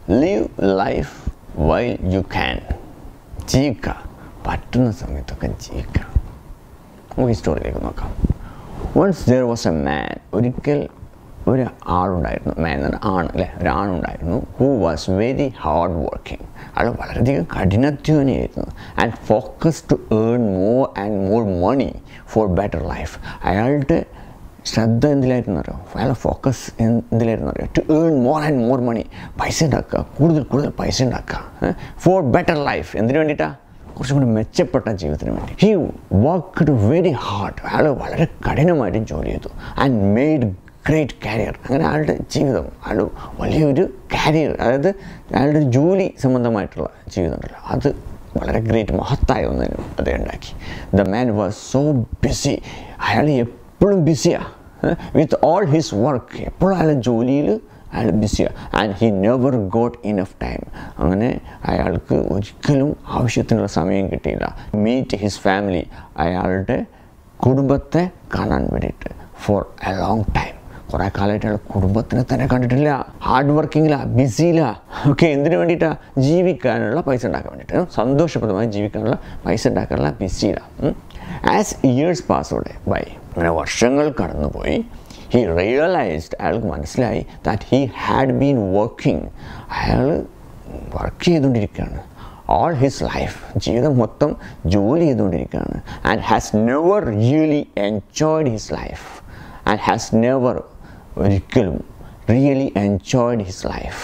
live life while you can. ജീവിക്കുക, പറ്റുന്ന സമയത്തൊക്കെ ജീവിക്കുക. നമുക്ക് ഈ സ്റ്റോറിയിലേക്ക് നോക്കാം. Once there was a man, ഒരിക്കൽ ഒരു ആളുണ്ടായിരുന്നു, മാൻ എന്ന് പറഞ്ഞാൽ ആണ് അല്ലേ, ഒരാണുണ്ടായിരുന്നു, who was very hard working. അയാൾ വളരെയധികം കഠിനാധ്വാനിയായിരുന്നു. And focus to earn more and more money for better life. അയാളുടെ ശ്രദ്ധ എന്തിലായിരുന്നു അറിയോ, അയാളുടെ ഫോക്കസ് എന്തിലായിരുന്നു അറിയോ, to earn more and more money, പൈസ ഉണ്ടാക്കുക, കൂടുതൽ കൂടുതൽ പൈസ ഉണ്ടാക്കുക, ഫോർ ബെറ്റർ ലൈഫ്. എന്തിനു വേണ്ടിയിട്ടാണ്? കുറച്ചും കൂടി മെച്ചപ്പെട്ട ജീവിതത്തിന് വേണ്ടി. He worked very hard. അയാൾ വളരെ കഠിനമായിട്ടും ജോലി ചെയ്തു. And made great career. അങ്ങനെ അയാളുടെ ജീവിതം, അയാൾ വലിയൊരു കരിയർ, അതായത് അയാളുടെ ജോലി സംബന്ധമായിട്ടുള്ള ജീവിതം ഉണ്ടല്ലോ, അത് വളരെ ഗ്രേറ്റ് മഹത്തായ ഒന്നിനും അദ്ദേഹം ഉണ്ടാക്കി. The man was so busy. അയാൾ എപ്പോഴും ബിസിയാണ് വിത്ത് ഓൾ ഹിസ് വർക്ക്. എപ്പോഴും അയാളുടെ ജോലിയിൽ അയാൾ ബിസിയാണ്. And he never got enough time. അങ്ങനെ അയാൾക്ക് ഒരിക്കലും ആവശ്യത്തിനുള്ള സമയം കിട്ടിയില്ല. മീറ്റ് ഹിസ് ഫാമിലി, അയാളുടെ കുടുംബത്തെ കാണാൻ വേണ്ടിയിട്ട്, ഫോർ എ ലോങ് ടൈം. കുറേ കാലമായിട്ട് അയാൾ കുടുംബത്തിനെ തന്നെ കണ്ടിട്ടില്ല. ഹാർഡ് വർക്കിങ്ങിലാണ്, ബിസിയിലാണ്. ഓക്കെ, എന്തിനു വേണ്ടിയിട്ടാണ്? ജീവിക്കാനുള്ള പൈസ ഉണ്ടാക്കാൻ വേണ്ടിയിട്ട്, സന്തോഷപ്രദമായി ജീവിക്കാനുള്ള പൈസ ഉണ്ടാക്കാനുള്ള ബിസിയിലാണ്. ആസ് ഇയേഴ്സ് പാസ്ഡ് ബൈ, അങ്ങനെ വർഷങ്ങൾ കടന്നുപോയി. ഹി റിയലൈസ്ഡ്, അയാൾക്ക് മനസ്സിലായി that he had been working. അയാൾ വർക്ക് ചെയ്തുകൊണ്ടിരിക്കുകയാണ് ഓൾ ഹിസ് ലൈഫ്. ജീവിതം മൊത്തം ജോലി ചെയ്തുകൊണ്ടിരിക്കുകയാണ്. And has never really enjoyed his life. And has never, ഒരിക്കലും റിയലി എൻജോയ്ഡ് ഹിസ് ലൈഫ്.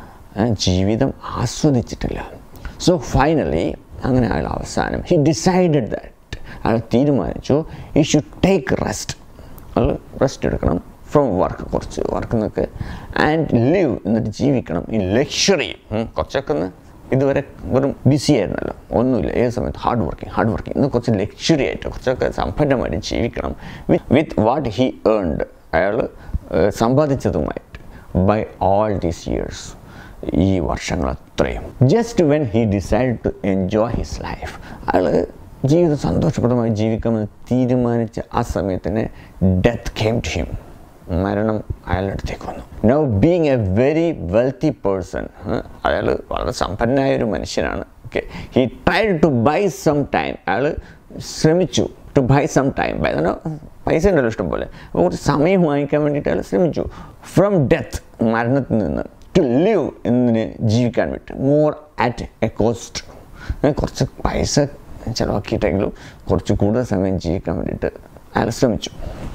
ജീവിതം ആസ്വദിച്ചിട്ടില്ല. സോ ഫൈനലി, അങ്ങനെ അയാൾ അവസാനം ഹി ഡിസൈഡഡ് ദാറ്റ്, അയാൾ തീരുമാനിച്ചു ഹി ഷുഡ് ടേക്ക് റെസ്റ്റ്. അയാൾ റെസ്റ്റ് എടുക്കണം ഫ്രം വർക്ക്, കുറച്ച് വർക്ക് നിന്നൊക്കെ. ആൻഡ് ലിവ്, എന്നിട്ട് ജീവിക്കണം ഇൻ ലക്ഷറി. കുറച്ചൊക്കെ ഒന്ന് ഇതുവരെ വെറും ബിസി ആയിരുന്നല്ലോ, ഒന്നുമില്ല, ഏത് സമയത്ത് ഹാർഡ് വർക്കിംഗ്. ഇന്ന് കുറച്ച് ലക്ഷറി ആയിട്ട്, കുറച്ചൊക്കെ സമ്പന്നമായിട്ട് ജീവിക്കണം വിത്ത് വാട്ട് ഹി ഏൺഡ്, അയാൾ സമ്പാദിച്ചതുമായിട്ട്, ബൈ ഓൾ ദീസ് ഇയേഴ്സ്, ഈ വർഷങ്ങൾ അത്രയും. Just when he decide to enjoy his life, അയാൾ ജീവിതം സന്തോഷപ്രദമായി ജീവിക്കാമെന്ന് തീരുമാനിച്ച ആ സമയത്തിന് ഡെത്ത് കെയിം ടു ഹിം, മരണം അയാളുടെ അടുത്തേക്ക് വന്നു. Now being a very wealthy person, അയാൾ വളരെ സമ്പന്നനായ ഒരു മനുഷ്യനാണ്. Okay, he tried to buy some time, അയാൾ ശ്രമിച്ചു to buy some time, buy പൈസ ഉണ്ടല്ലോ ഇഷ്ടം പോലെ, അപ്പോൾ കുറച്ച് സമയം വാങ്ങിക്കാൻ വേണ്ടിയിട്ട് അയാൾ ശ്രമിച്ചു. ഫ്രം ഡെത്ത്, മരണത്തിൽ നിന്ന്, ടു ലിവ്, എന്നതിന് ജീവിക്കാൻ വേണ്ടി, മോർ അറ്റ് എ കോസ്റ്റ്, കുറച്ച് പൈസ ചിലവാക്കിയിട്ടെങ്കിലും കുറച്ച് കൂടുതൽ സമയം ജീവിക്കാൻ വേണ്ടിയിട്ട് അയാൾ ശ്രമിച്ചു.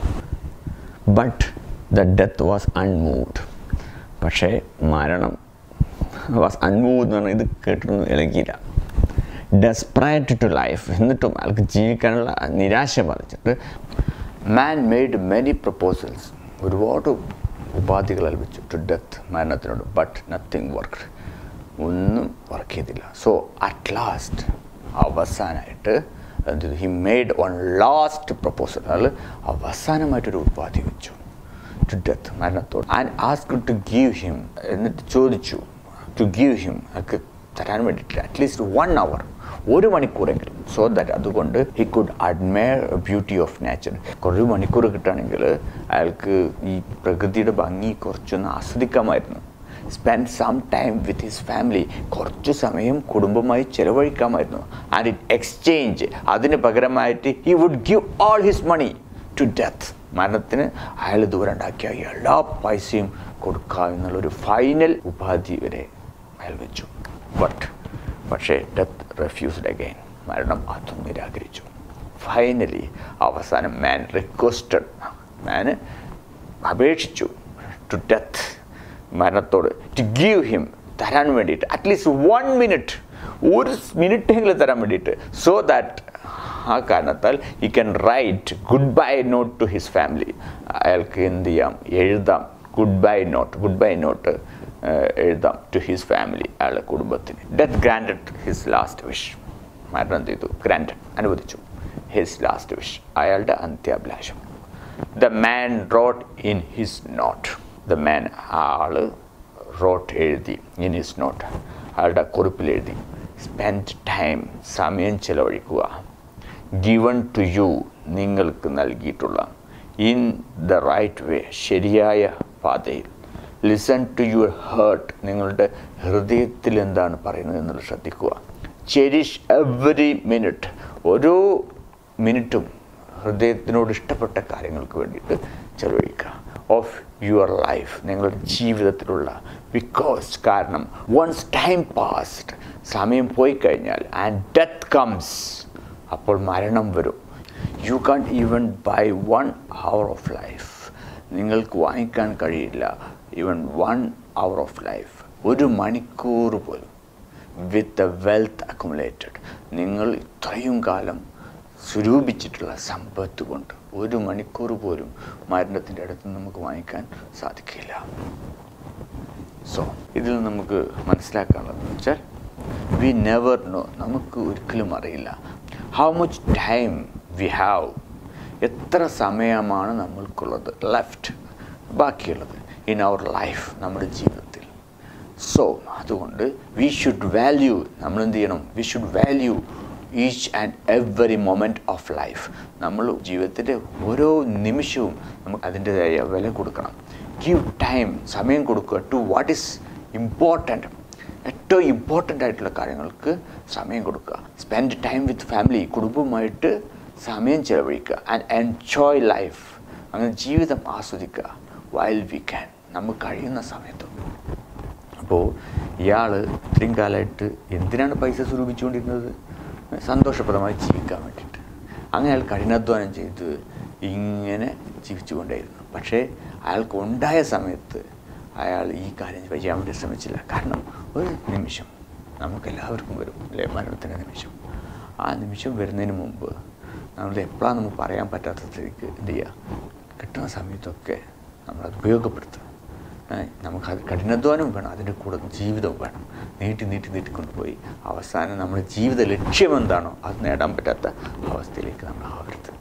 But the death was unmoved. പക്ഷേ മരണം വാസ് അൺമൂവ്ഡ് എന്ന് പറഞ്ഞാൽ ഇത് കേട്ടിട്ടൊന്നും ഇളകിയില്ല. ഡെസ്പറേറ്റ് ടു ലൈഫ്, എന്നിട്ടും അയാൾക്ക് ജീവിക്കാനുള്ള നിരാശ ബാധിച്ചിട്ട് മാൻ മെയ്ഡ് മെനി പ്രപ്പോസൽസ്, ഒരുപാട് ഉപാധികൾ ലഭിച്ചു ടു ഡെത്ത്, മരണത്തിനോട്. ബട്ട് നത്തിങ് വർക്ക്ഡ്, ഒന്നും വർക്ക് ചെയ്തില്ല. സോ അറ്റ് ലാസ്റ്റ്, അവസാനമായിട്ട് he made one last proposal, അയാൾ അവസാനമായിട്ടൊരു ഉപാധി വെച്ചു ടു ഡെത്ത്, മരണത്തോട്. And asked to give him, എന്നിട്ട് ചോദിച്ചു ടു ഗീവ് ഹിം, അയാൾക്ക് തരാൻ വേണ്ടിയിട്ട് അറ്റ്ലീസ്റ്റ് 1 hour, 1 മണിക്കൂറെങ്കിലും, സോ ദാറ്റ് അതുകൊണ്ട് he could admire beauty of nature. കുറേ മണിക്കൂർ കിട്ടുകയാണെങ്കിൽ അയാൾക്ക് ഈ പ്രകൃതിയുടെ ഭംഗി കുറച്ചൊന്ന് ആസ്വദിക്കാമായിരുന്നു. Spend some time with his family, കുറച്ച് സമയം കുടുംബമായി ചിലവഴിക്കാമായിരുന്നു. ആൻഡ് ഇൻ എക്സ്ചേഞ്ച്, അതിന് പകരമായിട്ട് he would give all his money to death, മരണത്തിന് അയാൾ ഇതുവരെ ഉണ്ടാക്കിയ എല്ലാ പൈസയും കൊടുക്കുക എന്നുള്ളൊരു ഫൈനൽ ഉപാധി വരെ അയാൾ വെച്ചു. പക്ഷേ ഡെത്ത് റെഫ്യൂസ്ഡ് അഗെയിൻ, മരണം അതും നിരാകരിച്ചു. ഫൈനലി അവസാനം മാൻ റിക്വസ്റ്റഡ്, മാൻ അപേക്ഷിച്ചു ടു ഡെത്ത്, മരണത്തോട്, ടു ഗീവ് ഹിം, തരാൻ വേണ്ടിയിട്ട് അറ്റ്ലീസ്റ്റ് 1 minute, 1 മിനിറ്റെങ്കിലും തരാൻ വേണ്ടിയിട്ട്. സോ ദാറ്റ്, ആ കാരണത്താൽ he can write goodbye note to his family, അയാൾക്ക് എന്ത് ചെയ്യാം, എഴുതാം ഗുഡ് ബൈ നോട്ട് എഴുതാം ടു ഹിസ് ഫാമിലി, അയാളുടെ കുടുംബത്തിന്. Death granted his last wish, മരണം ചെയ്തു, ഗ്രാൻറ്റഡ്, അനുവദിച്ചു ഹിസ് ലാസ്റ്റ് വിഷ്, അയാളുടെ അന്ത്യാഭിലാഷം. The man wrote in his note, the man, ആൾ റോട്ട് എഴുതി, ഇൻ ഹിസ് നോട്ട്, അയാളുടെ കുറിപ്പിൽ എഴുതി, സ്പെൻഡ് ടൈം, സമയം ചിലവഴിക്കുക, ഗിവൺ ടു യു, നിങ്ങൾക്ക് നൽകിയിട്ടുള്ള, ഇൻ ദ റൈറ്റ് വേ, ശരിയായ പാതയിൽ, ലിസൺ ടു യുവർ ഹേർട്ട്. നിങ്ങളുടെ ഹൃദയത്തിൽ എന്താണ് പറയുന്നത് എന്നുള്ളത് ശ്രദ്ധിക്കുക. Cherish every minute. ഓരോ മിനിറ്റും ഹൃദയത്തിനോട് ഇഷ്ടപ്പെട്ട കാര്യങ്ങൾക്ക് വേണ്ടിയിട്ട് ചെലവഴിക്കുക. ഓഫ് യുവർ ലൈഫ്, നിങ്ങളുടെ ജീവിതത്തിലുള്ള. കാരണം വൺസ് ടൈം പാസ്ഡ്, സമയം പോയി കഴിഞ്ഞാൽ, ആൻഡ് ഡെത്ത് കംസ്, അപ്പോൾ മരണം വരും. You can't even buy 1 hour of life. നിങ്ങൾക്ക് വാങ്ങിക്കാൻ കഴിയില്ല ഈവൻ 1 hour ഓഫ് ലൈഫ്, 1 മണിക്കൂർ പോലും. വിത്ത് ദ വെൽത്ത് അക്കുമുലേറ്റഡ്, നിങ്ങൾ ഇത്രയും കാലം സ്വരൂപിച്ചിട്ടുള്ള സമ്പത്ത് കൊണ്ട് 1 മണിക്കൂർ പോലും മരണത്തിൻ്റെ അടുത്ത് നമുക്ക് വാങ്ങിക്കാൻ സാധിക്കില്ല. സോ ഇതിൽ നമുക്ക് മനസ്സിലാക്കാനുള്ളതെന്ന് വെച്ചാൽ വി നെവർ നോ, നമുക്ക് ഒരിക്കലും അറിയില്ല how much time we have, എത്ര സമയമാണ് നമ്മൾക്കുള്ളത് ലെഫ്റ്റ്, ബാക്കിയുള്ളത് ഇൻ അവർ ലൈഫ്, നമ്മുടെ ജീവിതത്തിൽ. സോ അതുകൊണ്ട് വി ഷുഡ് വാല്യൂ, നമ്മൾ എന്ത് ചെയ്യണം, we should value each and every moment of life. നമ്മൾ ജീവിതത്തിൻ്റെ ഓരോ നിമിഷവും നമുക്ക് അതിൻ്റെതായ വില കൊടുക്കണം. ഗിവ് ടൈം, സമയം കൊടുക്കുക ടു വാട്ട് ഈസ് ഇമ്പോർട്ടൻറ്റ്. ഏറ്റവും ഇമ്പോർട്ടൻ്റ് ആയിട്ടുള്ള കാര്യങ്ങൾക്ക് സമയം കൊടുക്കുക. സ്പെൻഡ് ടൈം വിത്ത് ഫാമിലി, കുടുംബവുമായിട്ട് സമയം ചെലവഴിക്കുക. ആൻഡ് എൻജോയ് ലൈഫ്, അങ്ങനെ ജീവിതം ആസ്വദിക്കുക. വൈൽ വി ക്യാൻ, നമുക്ക് കഴിയുന്ന സമയത്ത്. അപ്പോൾ ഇയാൾ ഇത്രയും കാലമായിട്ട് എന്തിനാണ് പൈസ സ്വരൂപിച്ചുകൊണ്ടിരുന്നത്? സന്തോഷപ്രദമായി ജീവിക്കാൻ വേണ്ടിയിട്ട്. അങ്ങനെ അയാൾ കഠിനാധ്വാനം ചെയ്ത് ഇങ്ങനെ ജീവിച്ചുകൊണ്ടേയിരുന്നു. പക്ഷേ അയാൾക്ക് ഉണ്ടായ സമയത്ത് അയാൾ ഈ കാര്യം ചെയ്യാൻ വേണ്ടി ശ്രമിച്ചില്ല. കാരണം ഒരു നിമിഷം നമുക്കെല്ലാവർക്കും വരും അല്ലേ, മരണത്തിൻ്റെ നിമിഷം. ആ നിമിഷം വരുന്നതിന് മുമ്പ് നമ്മൾ എപ്പോഴാണ് നമുക്ക് പറയാൻ പറ്റാത്തതിലേക്ക് എന്ത് ചെയ്യുക, കിട്ടുന്ന സമയത്തൊക്കെ നമ്മളത് ഉപയോഗപ്പെടുത്തുക. നമുക്ക് അത് കഠിനാധ്വാനം വേണം, അതിൻ്റെ കൂടെ ജീവിതവും വേണം. നീട്ടിക്കൊണ്ടുപോയി അവസാനം നമ്മുടെ ജീവിത ലക്ഷ്യം എന്താണോ അത് നേടാൻ പറ്റാത്ത അവസ്ഥയിലേക്ക് നമ്മൾ ആവരുത്.